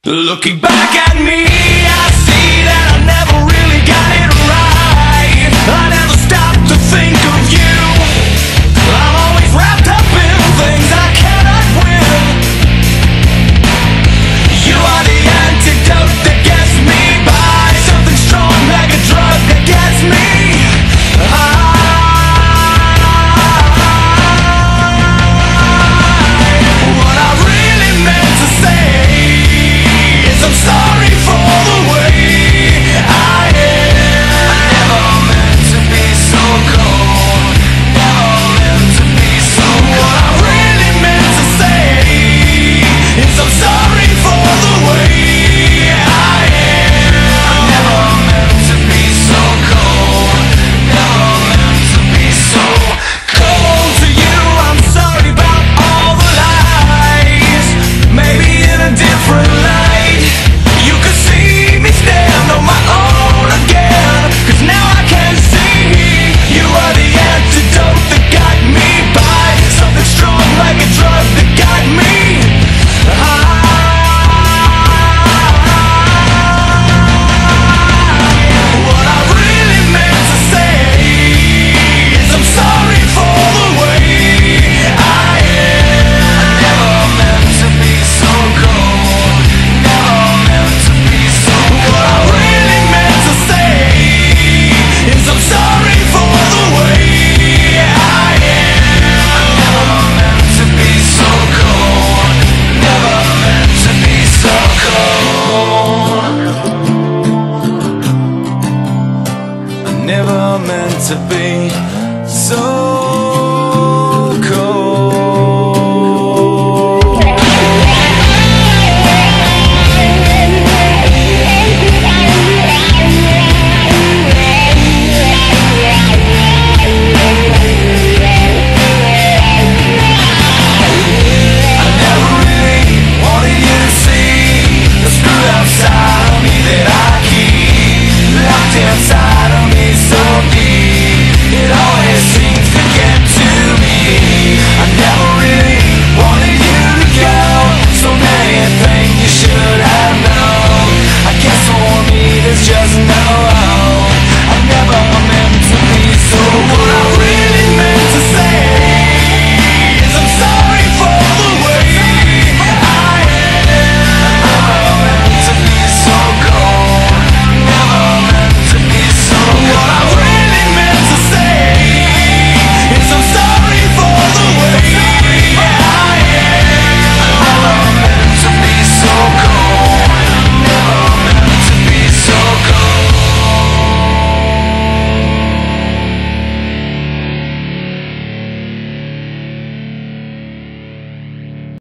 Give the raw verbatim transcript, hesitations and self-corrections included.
Looking back at me, I see that I never really got it right. I never stopped to think of you. I'm always wrapped up in things I cannot win. You are the antidote that gets me by, something strong like a drug that gets me high. What I really meant to say, I'm sorry for the way I am. I never meant to be so cold, never meant to be so cold. What I really meant to say is I'm sorry for the way I am. I never meant to be so cold, never meant to be so cold to you. I'm sorry about all the lies, maybe in a different light. You could see me stand on my own again, 'cause now I can see you are the antidote that got me by, something strong like a drug that got me high. What I really meant to say is I'm sorry for the way I am. I never meant to be so cold, never meant to be so cold. What I really meant to say is I'm sorry for the way I am. I never meant to be so cold, never meant to be so cold. I never meant to be so